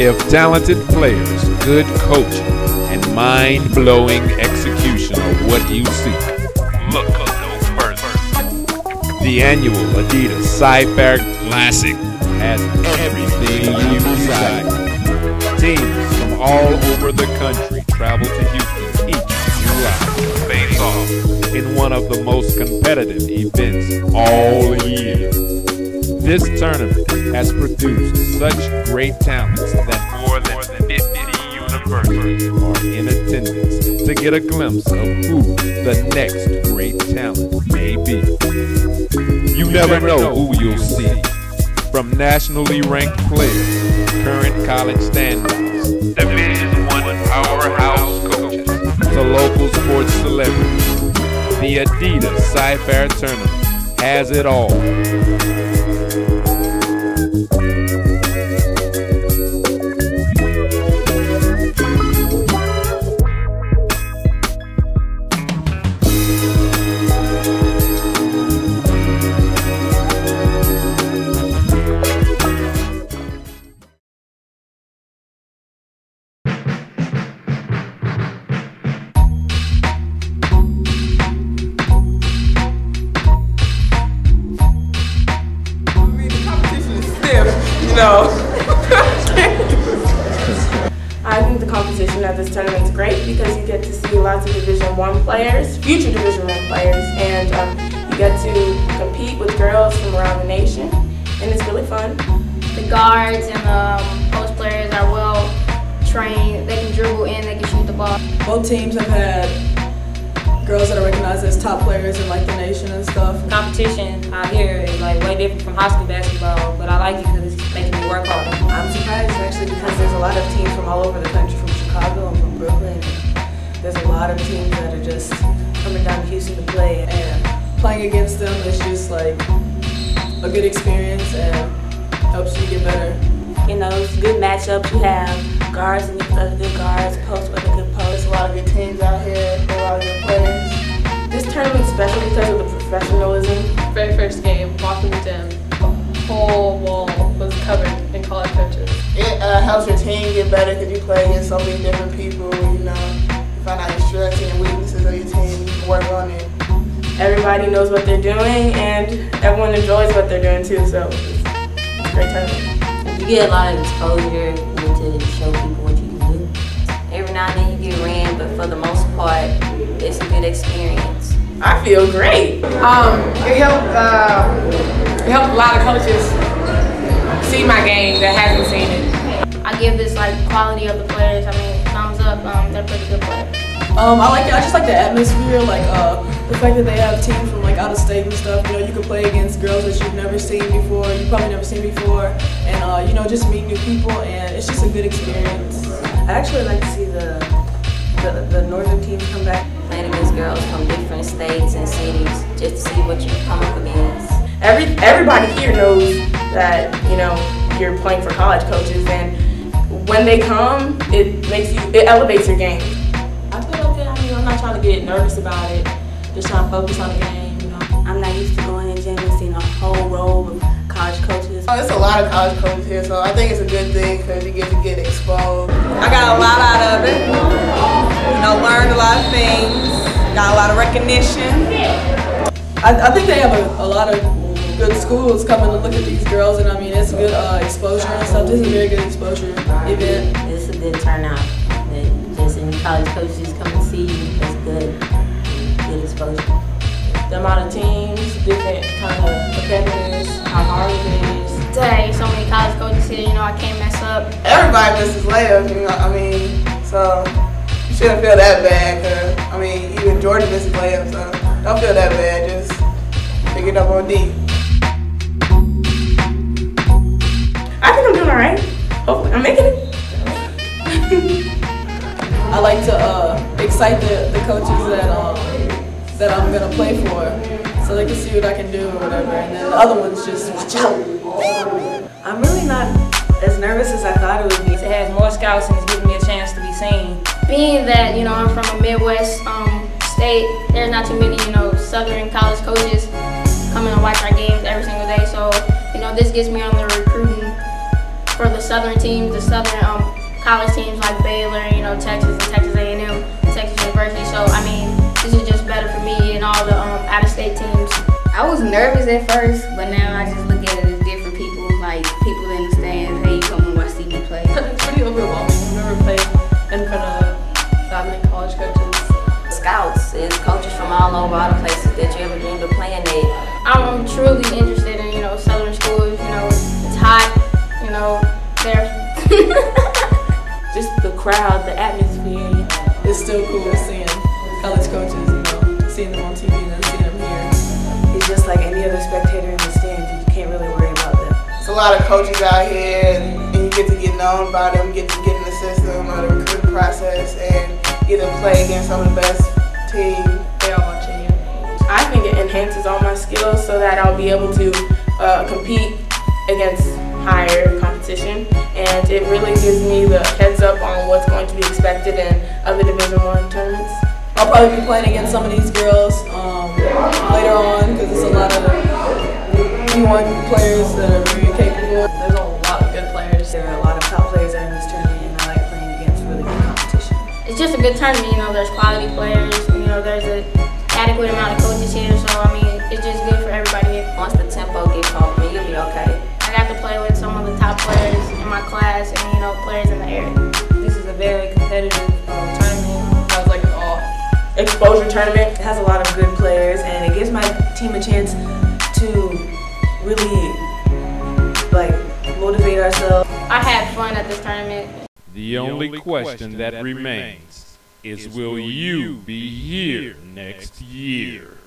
If talented players, good coaching, and mind-blowing execution are what you seek, look no further. The annual Adidas Sci-Fair Classic has everything you desire. Teams from all over the country travel to Houston each July to face off in one of the most competitive events all year. This tournament has produced such great talents that more than 50 universities are in attendance to get a glimpse of who the next great talent may be. You never know who you'll see. From nationally ranked players, current college standouts, Division I powerhouse coaches, to local sports celebrities, the Adidas Sci-Fair Tournament has it all. I think the competition at this tournament is great because you get to see lots of Division I players, future Division I players, and you get to compete with girls from around the nation, and it's really fun. The guards and the post players are well trained. They can dribble in, they can shoot the ball. Both teams have had girls that are recognized as top players in like the nation and stuff. Competition out here is like way different from high school basketball, but I like it because it's making me work harder. I'm surprised actually because there's a lot of teams from all over the country, from Chicago and from Brooklyn. There's a lot of teams that are just coming down to Houston to play, and playing against them is just like a good experience and helps you get better. You know, it's good matchups. You have guards and other good guards, posts with a good post. a lot of good teams out here, a lot of good players. This tournament's special because of the professionalism. Very first game, walking the gym, the whole wall was covered in college coaches. It helps your team get better because you play against so many different people. You know, you find out your strengths and weaknesses of your team. You can work on it. Everybody knows what they're doing, and everyone enjoys what they're doing too. So it's a great tournament. You get a lot of exposure, you get to show people what you can do. Every now and then you get ran, but for the most part, it's a good experience. I feel great. It helped a lot of coaches see my game that hasn't seen it. I give this like quality of the players. I mean, thumbs up. They're pretty good players. I just like the atmosphere, like the fact that they have teams from like out of state and stuff. You know, you can play against girls that you've never seen before, you probably never seen before, and you know, just meet new people, and it's just a good experience. I actually like to see the northern teams come back. Playing against girls from different states and cities, just to see what you come up against. Everybody here knows that, you know, you're playing for college coaches, and when they come, it elevates your game. I feel okay. I mean, I'm not trying to get nervous about it. Just trying to focus on the game, you know. I'm not used to going in gym and seeing a whole row of college coaches. There's a lot of college coaches here, so I think it's a good thing because you get to get exposed. I got a lot out of it. You know, learned a lot of things. Got a lot of recognition. I think they have a lot of good schools coming to look at these girls, and I mean, it's good exposure and stuff. This is a very good exposure event. It's a good turnout. Just any college coaches come and see you. That's good. Good exposure. The amount of teams, different kind of competitors, how hard it is. Today, so many college coaches here, you know, I can't mess up. Everybody misses layups, you know, I mean, so you shouldn't feel that bad, because, I mean, even Jordan misses layups, so don't feel that bad, just pick it up on D. I think I'm doing all right. Hopefully, I'm making it. I like to excite the coaches that I'm gonna play for, so they can see what I can do or whatever, and then the other ones just watch out. I'm really not as nervous as I thought it would be. It has more scouts and it's giving me a chance to be seen. Being that, you know, I'm from a Midwest state, there's not too many, you know, Southern college coaches coming to watch our games every single day. So, you know, this gets me on the recruiting for the Southern teams, the Southern college teams like Baylor, you know, Texas and Texas A&M, Texas University. So I mean, this is just better for me and all the out-of-state teams. I was nervous at first, but now I just look at it as different people, like people in the stands. Hey, you come and watch me play. It's pretty overwhelming. I've never played in front of that many college coaches. Scouts is coaches from all over, all the places that you ever dreamed of playing at. I'm truly interested in, you know, Southern schools. You know, it's hot. You know, they're just the crowd, the atmosphere. It's still cool seeing college coaches, you know, seeing them on TV and then seeing them here. It's just like any other spectator in the stands. You can't really worry about them. It's a lot of coaches out here, and you get to get known by them, get to get in the system of the recruiting process, and get to play against some of the best teams. They are watching you. I think it enhances all my skills so that I'll be able to compete against higher competition, and it really gives me the heads up on what's going to be expected in other Division I tournaments. I'll probably be playing against some of these girls later on because there's a lot of D1 players that are very capable. There's a lot of good players. There are a lot of top players that are in this tournament, and I like playing against really good competition. It's just a good tournament. You know, there's quality players. You know, there's an adequate amount of coaches here. So I mean, it's just good for everybody here. Once the tempo gets pumping, you'll be okay. I got to play with some of the top players in my class and, you know, players in the area. This is a very competitive tournament. Sounds like Exposure tournament. It has a lot of good players, and it gives my team a chance to really like motivate ourselves. I had fun at this tournament. The only question that remains is, will you be here next year?